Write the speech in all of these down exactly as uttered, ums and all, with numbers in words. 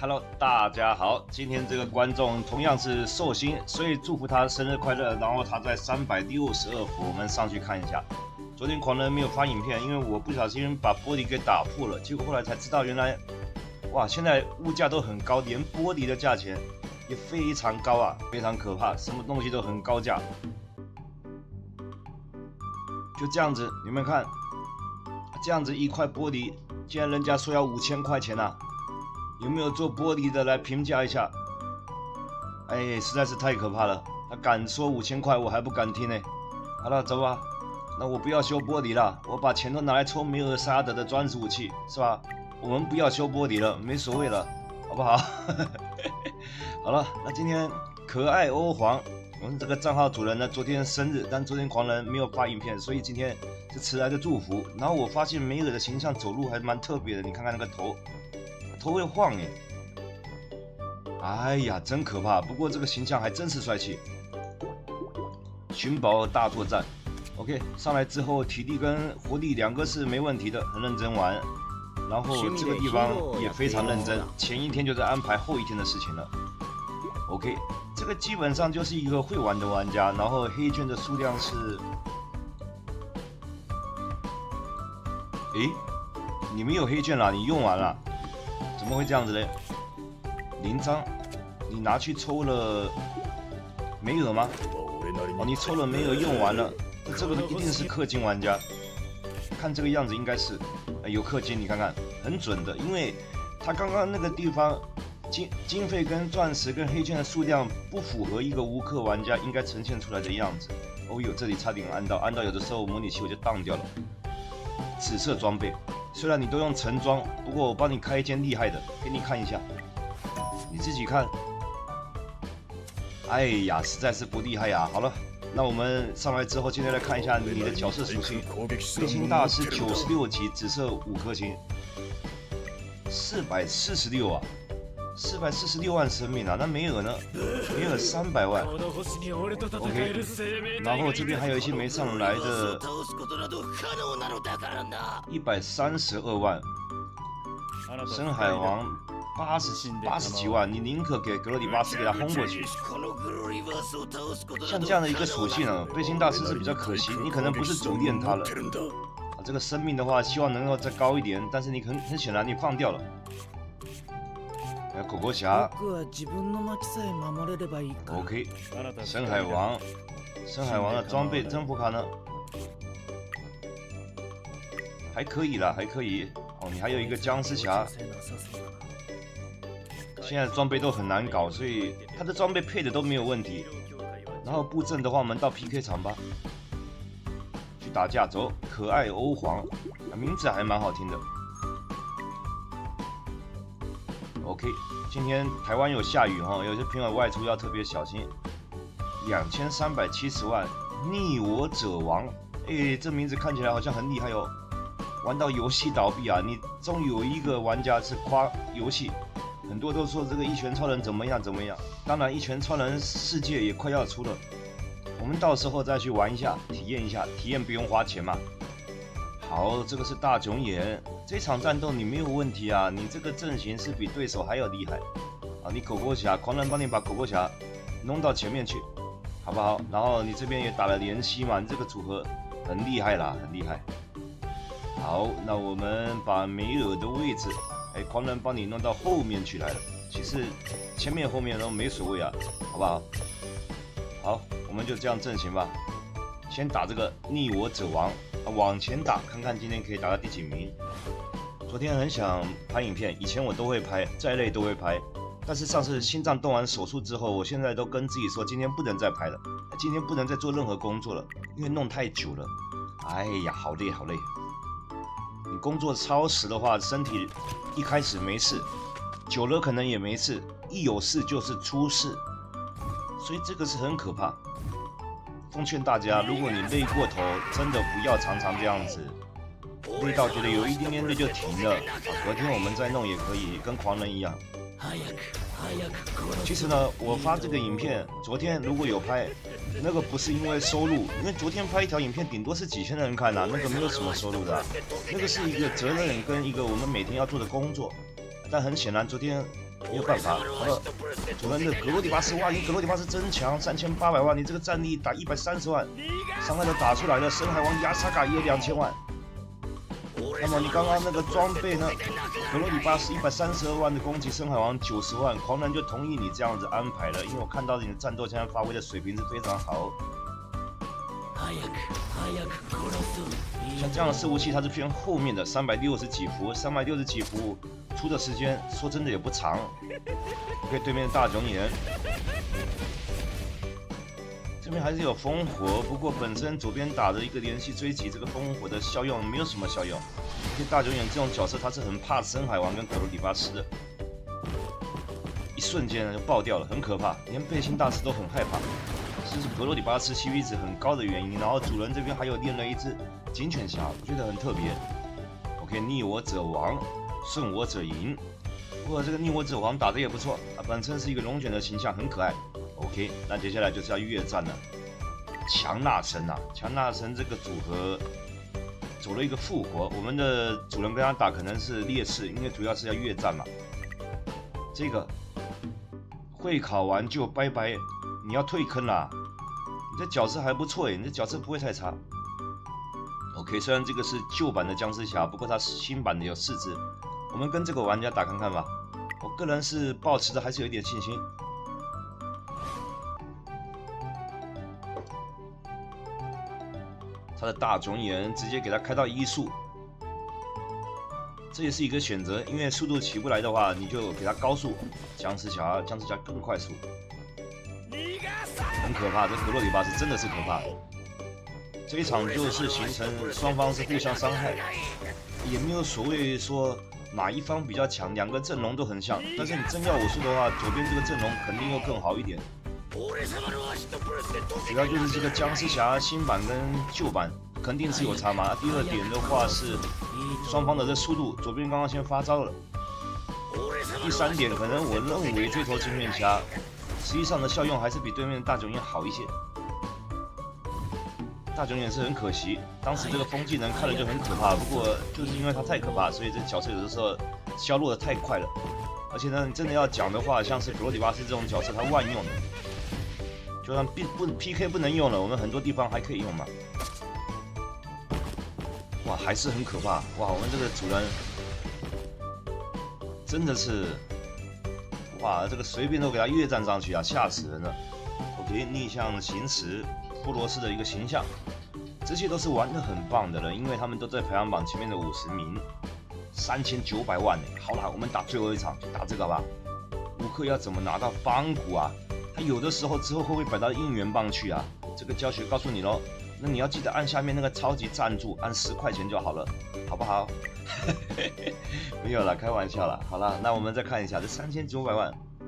Hello， 大家好，今天这个观众同样是寿星，所以祝福他生日快乐。然后他在三百六十二伏，我们上去看一下。昨天狂人没有发影片，因为我不小心把玻璃给打破了，结果后来才知道，原来，哇，现在物价都很高，连玻璃的价钱也非常高啊，非常可怕，什么东西都很高价。就这样子，你们看，这样子一块玻璃，竟然人家说要五千块钱啊！有没有做玻璃的来评价一下？哎，实在是太可怕了！他敢说五千块，我还不敢听呢。好了，走吧。那我不要修玻璃了，我把钱都拿来抽梅尔沙德的专属武器，是吧？我们不要修玻璃了，没所谓了，好不好？好了，那今天可爱欧皇，我们这个账号主人呢，昨天生日，但昨天狂人没有发影片，所以今天是迟来的祝福。然后我发现梅尔的形象走路还蛮特别的，你看看那个头。头会晃耶，哎呀，真可怕！不过这个形象还真是帅气。寻宝大作战 ，OK， 上来之后体力跟活力两个是没问题的，很认真玩。然后这个地方也非常认真，前一天就在安排后一天的事情了。OK， 这个基本上就是一个会玩的玩家。然后黑券的数量是，诶，你没有黑券了，你用完了。怎么会这样子呢？零张，你拿去抽了梅尔吗？哦，你抽了梅尔用完了，那这个一定是氪金玩家。看这个样子应该是，呃、有氪金，你看看很准的，因为他刚刚那个地方经经费跟钻石跟黑券的数量不符合一个无氪玩家应该呈现出来的样子。哦呦，这里差点按到，按到有的时候模拟器我就当掉了。紫色装备。虽然你都用橙装，不过我帮你开一件厉害的，给你看一下，你自己看。哎呀，实在是不厉害呀！好了，那我们上来之后，接下来看一下你的角色属性。背心大师九十六级，紫色五颗星，四百四十六啊，四百四十六万生命啊！那梅尔呢？梅尔三百万。OK， 然后这边还有一些没上来的。一百三十二万，深海王八十八十几万，你宁可给格罗里巴斯给他轰过去。像这样的一个属性呢，背心大师是比较可惜，你可能不是主练他了。啊，这个生命的话，希望能够再高一点，但是你很很显然你放掉了。还有狗狗侠 ，OK， 深海王，深海王的装备征服卡呢？还可以啦，还可以。哦，你还有一个僵尸侠。现在装备都很难搞，所以他的装备配的都没有问题。然后布阵的话，我们到 P K 场吧，去打架。走，可爱欧皇，啊、名字还蛮好听的。OK， 今天台湾有下雨哈，有些朋友外出要特别小心。两千三百七十万，逆我者亡。哎，这名字看起来好像很厉害哦。玩到游戏倒闭啊！你终于有一个玩家是夸游戏，很多都说这个一拳超人怎么样怎么样。当然，一拳超人世界也快要出了，我们到时候再去玩一下，体验一下，体验不用花钱嘛。好，这个是大囧眼，这场战斗你没有问题啊，你这个阵型是比对手还要厉害啊！你狗狗侠，狂人帮你把狗狗侠弄到前面去，好不好？然后你这边也打了连吸嘛，你这个组合很厉害啦，很厉害。好，那我们把梅尔的位置，哎，狂人帮你弄到后面去来了。其实前面后面都没所谓啊，好不好？好，我们就这样阵型吧。先打这个逆我者亡，往前打，看看今天可以打到第几名。昨天很想拍影片，以前我都会拍，再累都会拍。但是上次心脏动完手术之后，我现在都跟自己说，今天不能再拍了，今天不能再做任何工作了，因为弄太久了。哎呀，好累好累。你工作超时的话，身体一开始没事，久了可能也没事，一有事就是出事，所以这个是很可怕。奉劝大家，如果你累过头，真的不要常常这样子，累到觉得有一点点累就停了。啊，隔天我们再弄也可以，跟狂人一样。其实呢，我发这个影片，昨天如果有拍，那个不是因为收入，因为昨天拍一条影片顶多是几千人看啊，那个没有什么收入的，那个是一个责任跟一个我们每天要做的工作。但很显然，昨天没有办法。好了，主人的格罗迪巴斯，哇，你格罗迪巴斯真强，三千八百万，你这个战力打一百三十万，伤害都打出来了。深海王亚萨卡也两千万。那么你刚刚那个装备呢？格罗迪巴斯一百三十二万的攻击，深海王九十万，狂人就同意你这样子安排了，因为我看到你的战斗现在发挥的水平是非常好。像这样的伺服器，它是偏后面的三百六十几伏，三百六十几伏出的时间，说真的也不长。OK， 对面的大囧眼，这边还是有烽火，不过本身左边打的一个连续追击，这个烽火的效用没有什么效用。因为大囧眼这种角色，他是很怕深海王跟格罗迪巴斯的，一瞬间就爆掉了，很可怕，连背心大师都很害怕。这是格罗迪巴斯 C P 值很高的原因，然后主人这边还有练了一只警犬侠，我觉得很特别。OK， 逆我者亡，顺我者赢。不过这个逆我者亡打得也不错啊，本身是一个龙卷的形象，很可爱。OK， 那接下来就是要越战了。强纳神啊，强纳神这个组合走了一个复活，我们的主人跟他打可能是劣势，因为主要是要越战嘛。这个会考完就拜拜，你要退坑啦。你这角色还不错诶，你这角色不会太差。OK， 虽然这个是旧版的僵尸侠，不过它新版的有四只，我们跟这个玩家打看看吧。我个人是抱持的还是有一点信心。他的大囧眼直接给他开到一速，这也是一个选择，因为速度起不来的话，你就给他高速。僵尸侠，僵尸侠更快速。很可怕，这格洛里巴斯真的是可怕。这一场就是形成双方是互相伤害，也没有所谓说哪一方比较强，两个阵容都很像。但是你真要我说的话，左边这个阵容肯定又更好一点。主要就是这个僵尸侠新版跟旧版肯定是有差嘛。第二点的话是双方的这速度，左边刚刚先发招了。第三点，可能我认为这头镜面侠实际上的效用还是比对面的大囧眼好一些。大囧眼是很可惜，当时这个风技能看了就很可怕，不过就是因为它太可怕，所以这角色有的时候削弱的太快了。而且呢，你真的要讲的话，像是格罗迪巴斯这种角色，它万用的，就算不不 P K 不能用了，我们很多地方还可以用嘛。哇，还是很可怕！哇，我们这个主人真的是，哇，这个随便都给他越站上去啊，吓死人了。OK， 逆向行驶，波罗斯的一个形象，这些都是玩得很棒的了，因为他们都在排行榜前面的五十名，三千九百万呢。好啦，我们打最后一场，就打这个吧。乌克要怎么拿到邦古啊？他有的时候之后会不会摆到应援棒去啊？这个教学告诉你咯。那你要记得按下面那个超级赞助，按十块钱就好了，好不好？没有啦，开玩笑啦。好啦，那我们再看一下这三千九百万，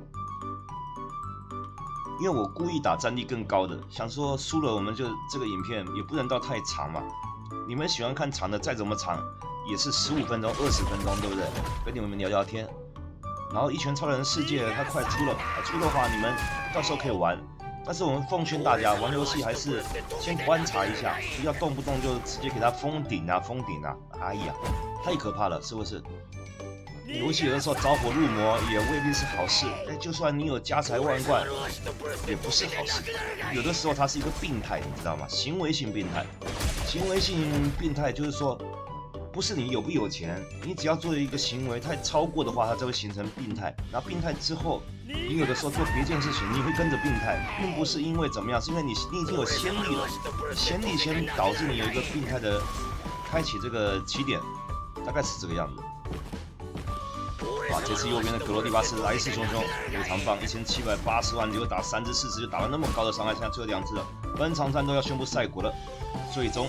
因为我故意打战力更高的，想说输了我们就这个影片也不能到太长嘛。你们喜欢看长的，再怎么长也是十五分钟、二十分钟，对不对？跟你们聊聊天。然后一拳超人世界它快出了，出的话你们到时候可以玩。但是我们奉劝大家，玩游戏还是先观察一下，不要动不动就直接给他封顶啊、封顶啊！哎呀，太可怕了，是不是？游戏有的时候着火入魔也未必是好事，哎，就算你有家财万贯，也不是好事。有的时候它是一个病态，你知道吗？行为性病态，行为性病态就是说，不是你有不有钱，你只要做一个行为太超过的话，它就会形成病态。然后病态之后，你有的时候做别件事情，你会跟着病态，并不是因为怎么样，是因为你你已经有先例了，先例先导致你有一个病态的开启这个起点，大概是这个样子。哇，这次右边的格罗迪巴斯来势汹汹，非常棒，一千七百八十万，结果打三只四只就打了那么高的伤害，现在最后两只了。本场战斗要宣布赛果了，最终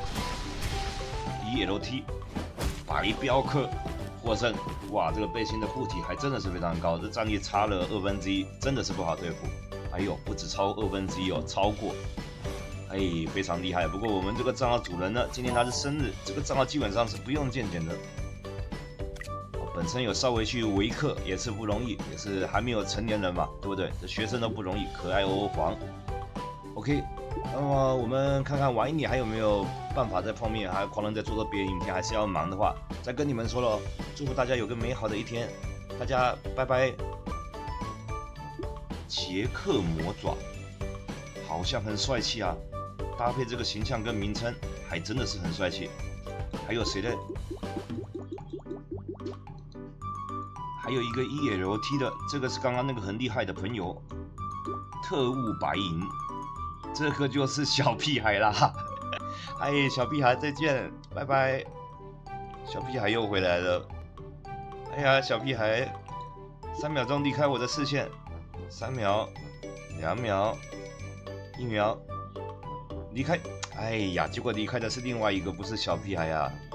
E L T 白镖客获胜。哇，这个背心的护体还真的是非常高，这战力差了二分之一，真的是不好对付。哎呦，不止超二分之一哦，超过，哎，非常厉害。不过我们这个账号主人呢，今天他是生日，这个账号基本上是不用见检的。本身有稍微去维克也是不容易，也是还没有成年人嘛，对不对？这学生都不容易，可爱欧皇。OK， 那么我们看看晚一点还有没有办法在碰面，还有狂人在做做别的影片，还是要忙的话，再跟你们说了，祝福大家有个美好的一天，大家拜拜。 杰克魔爪，好像很帅气啊！搭配这个形象跟名称，还真的是很帅气。还有谁嘞？还有一个 E L T 的，这个是刚刚那个很厉害的朋友，特务白银，这个就是小屁孩啦。哎，小屁孩再见，拜拜。小屁孩又回来了。哎呀，小屁孩，三秒钟离开我的视线，三秒，两秒，一秒，离开。哎呀，结果离开的是另外一个，不是小屁孩啊。